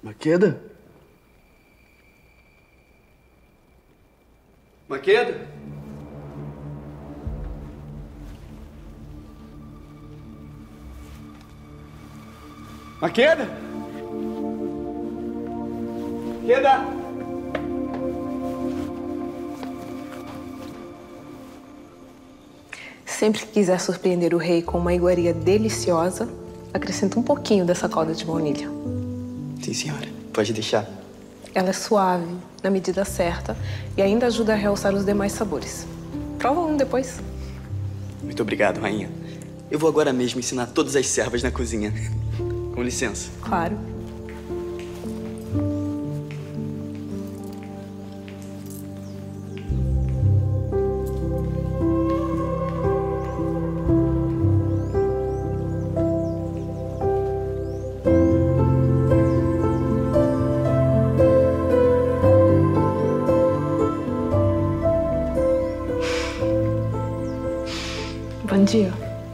Maqueda? Maqueda? Maqueda? Maqueda? Sempre que quiser surpreender o rei com uma iguaria deliciosa, acrescenta um pouquinho dessa calda de baunilha. Sim, senhora. Pode deixar. Ela é suave, na medida certa, e ainda ajuda a realçar os demais sabores. Prova um depois. Muito obrigado, rainha. Eu vou agora mesmo ensinar todas as servas na cozinha. Com licença. Claro. Bom dia.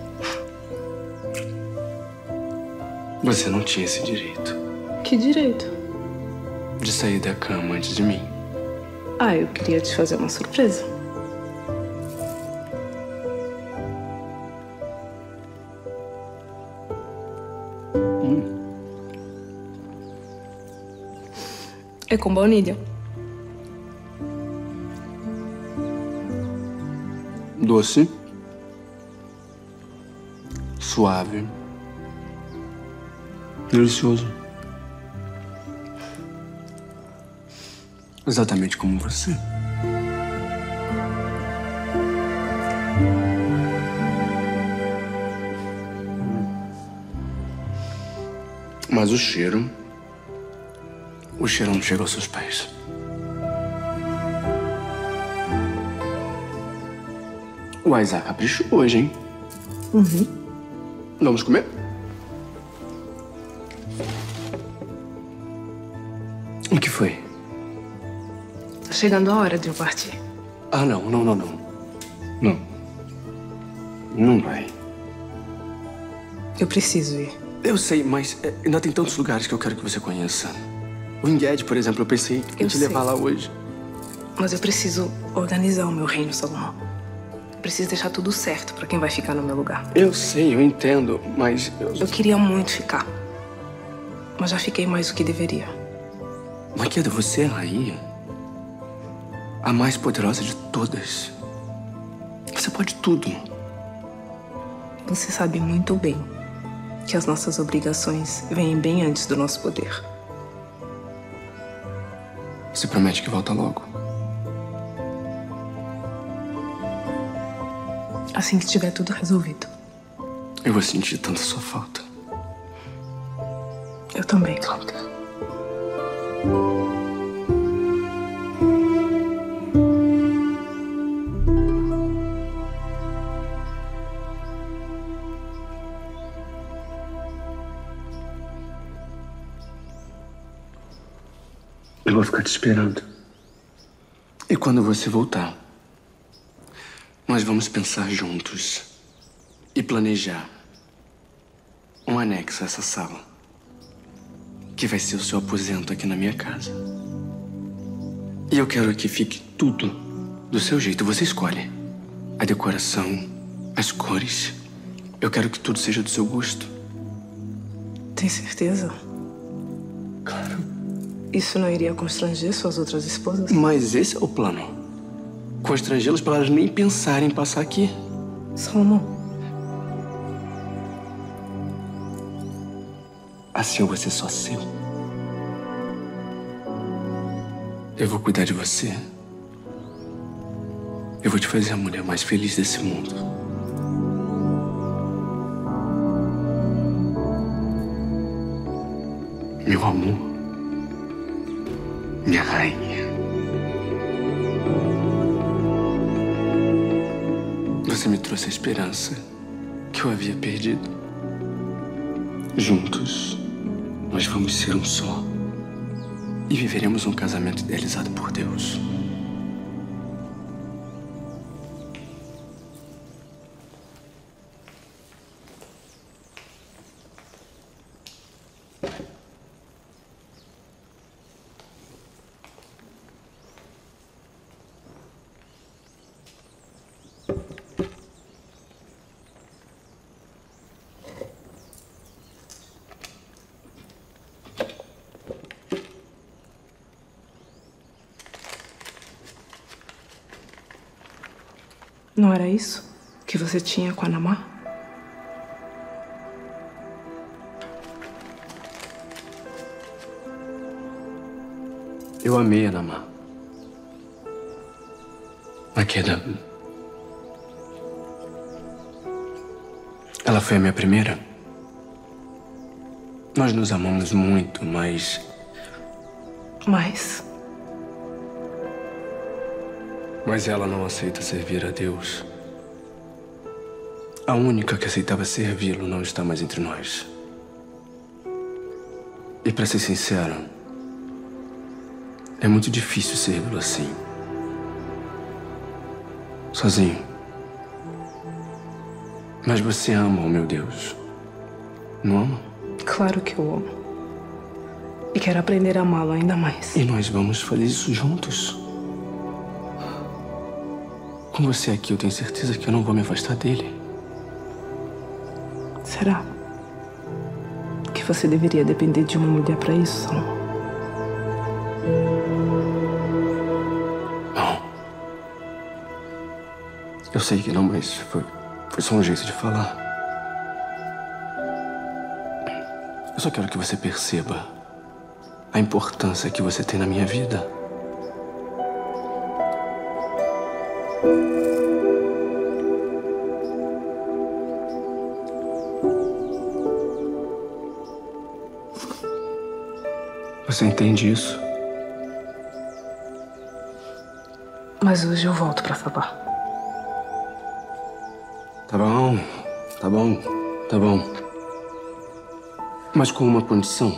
Você não tinha esse direito Que direito? de sair da cama antes de mim. Ah, eu queria te fazer uma surpresa. É com baunilha. Doce, suave, delicioso. Exatamente como você. Mas o cheiro não chega aos seus pés. O Isaac caprichou hoje, hein? Vamos comer? O que foi? Tá chegando a hora de eu partir. Ah, não. Não vai. Eu preciso ir. Eu sei, mas ainda tem tantos lugares que eu quero que você conheça. O Engedi, por exemplo, eu pensei em te levar lá hoje. Mas eu preciso organizar o meu reino, Salomão. Eu preciso deixar tudo certo pra quem vai ficar no meu lugar. Eu sei, eu entendo, mas... Eu queria muito ficar. Mas já fiquei mais do que deveria. Maqueda, você é a rainha. A mais poderosa de todas. Você pode tudo. Você sabe muito bem que as nossas obrigações vêm bem antes do nosso poder. Você promete que volta logo? Assim que tiver tudo resolvido. Eu vou sentir tanta sua falta. Eu também. Eu vou ficar te esperando. E quando você voltar, nós vamos pensar juntos e planejar um anexo a essa sala, que vai ser o seu aposento aqui na minha casa. E eu quero que fique tudo do seu jeito. Você escolhe a decoração, as cores. Eu quero que tudo seja do seu gosto. Tem certeza? Claro. Isso não iria constranger suas outras esposas? Mas esse é o plano. Constrangê-las para elas nem pensarem em passar aqui. Salomão. Assim eu vou ser só seu. Eu vou cuidar de você. Eu vou te fazer a mulher mais feliz desse mundo. Meu amor. Minha rainha. Você me trouxe a esperança que eu havia perdido. Juntos, nós vamos ser um só. E viveremos um casamento idealizado por Deus. Não era isso que você tinha com a Namá? Eu amei a Namá. Makeda, ela foi a minha primeira. Nós nos amamos muito, mas... Mas ela não aceita servir a Deus. A única que aceitava servi-lo não está mais entre nós. E pra ser sincero, é muito difícil servi-lo assim. Sozinho. Mas você ama o meu Deus, não ama? Claro que eu amo. E quero aprender a amá-lo ainda mais. E nós vamos fazer isso juntos. Com você aqui, eu tenho certeza que eu não vou me afastar dele. Será que você deveria depender de uma mulher pra isso, Salomão? Não. Eu sei que não, mas foi só um jeito de falar. Eu só quero que você perceba a importância que você tem na minha vida. Você entende isso? Mas hoje eu volto pra Sabá. Tá bom, tá bom, tá bom. Mas com uma condição.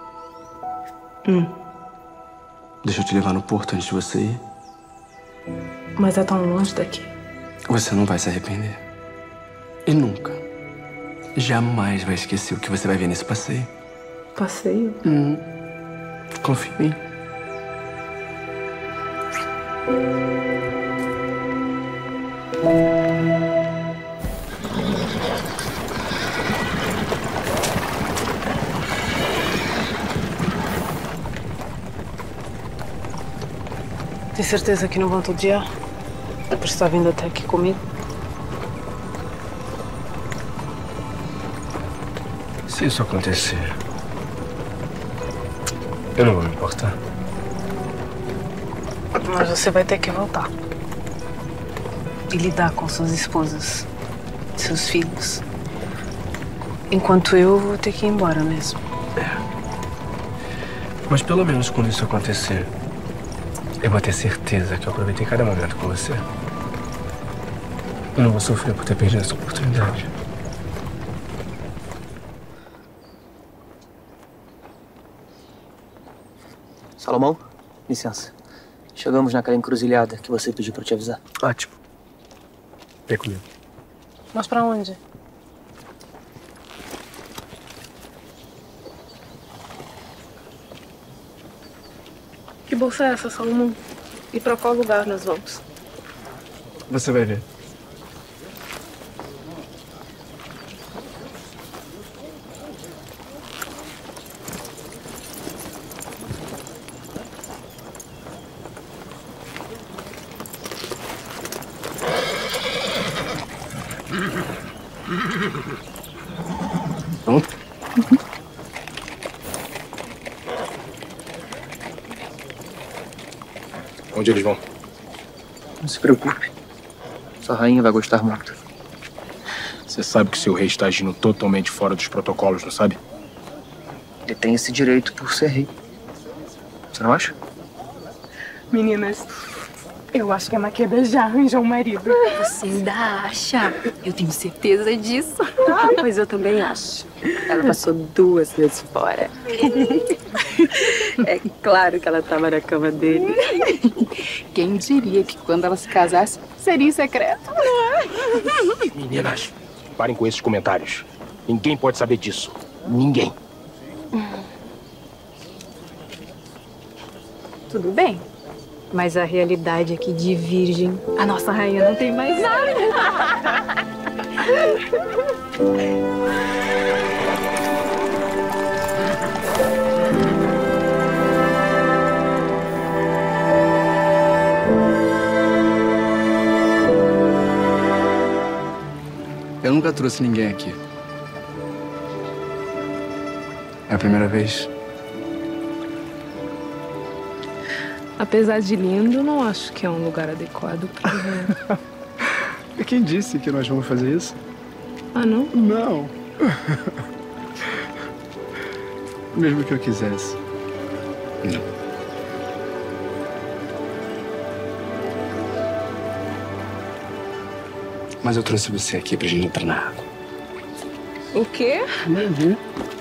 Deixa eu te levar no porto antes de você ir. Mas é tão longe daqui. Você não vai se arrepender. E nunca, jamais vai esquecer o que você vai ver nesse passeio. Passeio? Confia em mim. Tem certeza que não vão todo dia? Por estar vindo até aqui comigo? Se isso acontecer, eu não vou me importar. Mas você vai ter que voltar. E lidar com suas esposas, seus filhos. Enquanto eu vou ter que ir embora mesmo. Mas pelo menos quando isso acontecer, eu vou ter certeza que eu aproveitei cada momento com você. Eu não vou sofrer por ter perdido essa oportunidade. Salomão, licença. Chegamos naquela encruzilhada que você pediu pra eu te avisar. Ótimo. Vem comigo. Mas pra onde? Que bolsa é essa, Salomão? E pra qual lugar nós vamos? Você vai ver. Pronto? Onde eles vão? Não se preocupe. Sua rainha vai gostar muito. Você sabe que seu rei está agindo totalmente fora dos protocolos, não sabe? Ele tem esse direito por ser rei. Você não acha? Meninas, eu acho que a Makeda já arranjou um marido. Você ainda acha? Eu tenho certeza disso. Pois eu também acho. Ela passou 2 vezes fora. É claro que ela estava na cama dele. Quem diria que quando ela se casasse, seria em secreto? Meninas, parem com esses comentários. Ninguém pode saber disso. Ninguém. Tudo bem. Mas a realidade é que de virgem, a nossa rainha não tem mais nada. nunca trouxe ninguém aqui. É a primeira vez. Apesar de lindo, não acho que é um lugar adequado pra... E quem disse que nós vamos fazer isso? Ah, não? Não. Mesmo que eu quisesse. Não. Mas eu trouxe você aqui pra gente entrar na água. O quê? Uhum.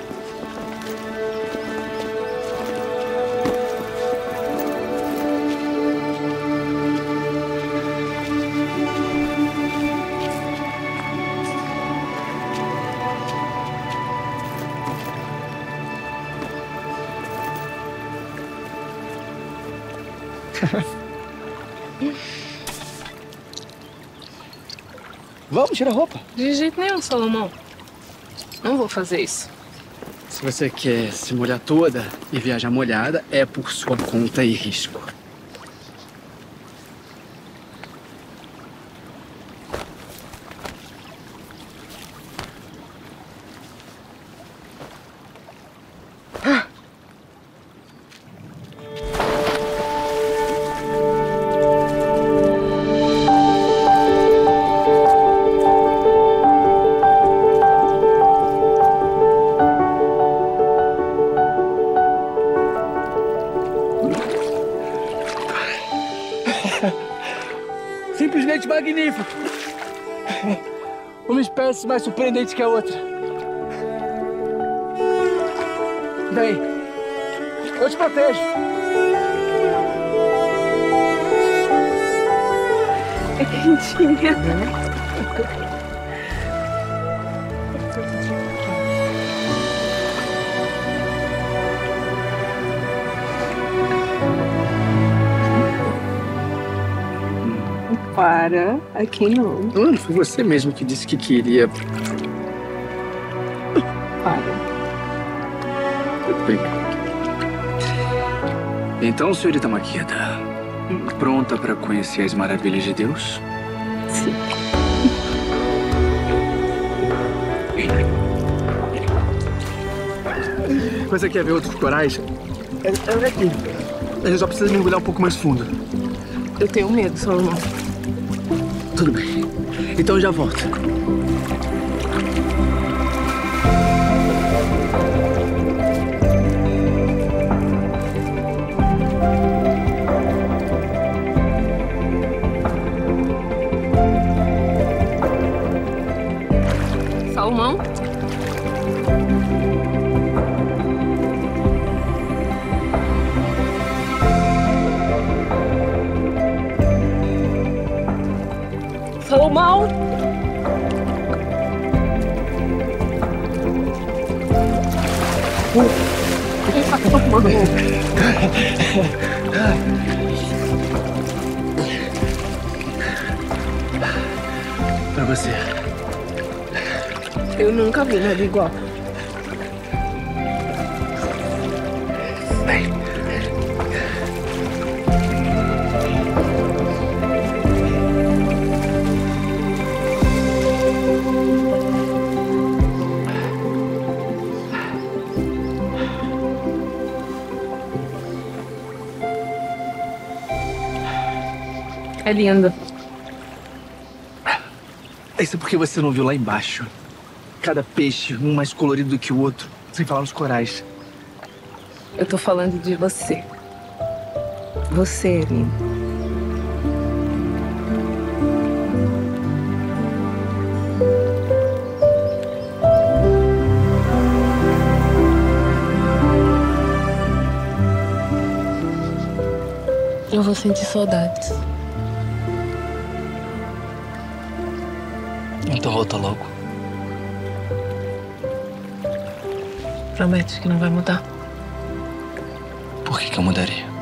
Vamos, tira a roupa. De jeito nenhum, Salomão. Não vou fazer isso. Se você quer se molhar toda e viajar molhada, é por sua conta e risco. Simplesmente magnífico. Uma espécie mais surpreendente que a outra. Vem, eu te protejo. É quentinha. Para, aqui não. Não, foi você mesmo que disse que queria. Para. Tudo bem. Então, senhorita Makeda, pronta para conhecer as maravilhas de Deus? Sim. Você quer ver outros corais? É aqui. A gente só precisa mergulhar um pouco mais fundo. Eu tenho medo, Salomão. Tudo bem. Então eu já volto. Salomão? Salomão? Pra você. Eu nunca vi nada igual. Vem. É lindo. Isso é porque você não viu lá embaixo. Cada peixe, um mais colorido do que o outro. Sem falar nos corais. Eu tô falando de você. Você é lindo. Eu vou sentir saudades. Então volta logo. Promete que não vai mudar. Por que eu mudaria?